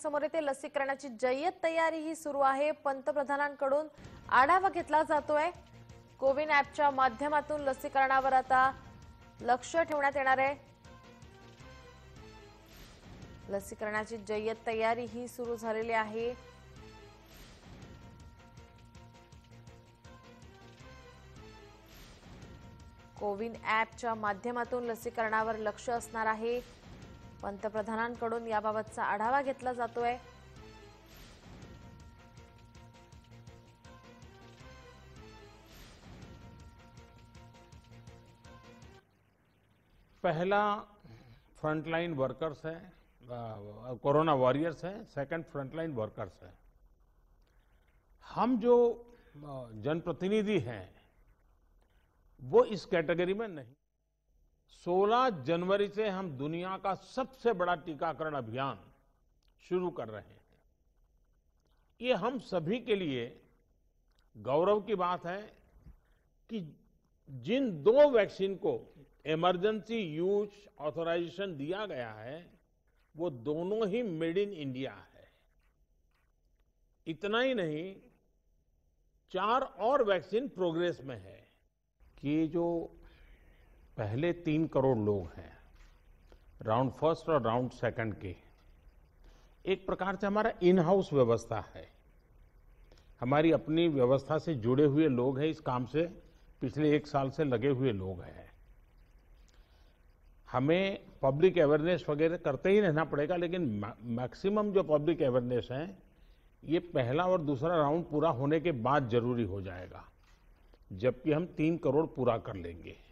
समोर येते लसीकरणाची जय्यत तयारी ही सुरू आहे। पंतप्रधानांकडून आढावा घेतला जातोय। कोविन ॲपच्या माध्यमातून लसीकरणावर आता लक्ष ठेवण्यात येणार आहे। लसीकरणाची जय्यत तयारी ही सुरू झालेली आहे। कोविन ॲपच्या माध्यमातून लसीकरणावर लक्ष असणार आहे। पंतप्रधानांकडून याबाबतचा आढावा घेतला जातोय। पहला फ्रंटलाइन वर्कर्स है, कोरोना वॉरियर्स है, सेकंड फ्रंटलाइन वर्कर्स है। हम जो जनप्रतिनिधि हैं वो इस कैटेगरी में नहीं। 16 जनवरी से हम दुनिया का सबसे बड़ा टीकाकरण अभियान शुरू कर रहे हैं। ये हम सभी के लिए गौरव की बात है कि जिन 2 वैक्सीन को इमरजेंसी यूज ऑथराइजेशन दिया गया है वो दोनों ही मेड इन इंडिया है। इतना ही नहीं, 4 और वैक्सीन प्रोग्रेस में है। कि जो पहले 3 करोड़ लोग हैं राउंड फर्स्ट और राउंड सेकंड के, एक प्रकार से हमारा इन हाउस व्यवस्था है। हमारी अपनी व्यवस्था से जुड़े हुए लोग हैं, इस काम से पिछले 1 साल से लगे हुए लोग हैं। हमें पब्लिक अवेयरनेस वगैरह करते ही रहना पड़ेगा, लेकिन मैक्सिमम जो पब्लिक अवेयरनेस है ये पहला और दूसरा राउंड पूरा होने के बाद जरूरी हो जाएगा, जबकि हम 3 करोड़ पूरा कर लेंगे।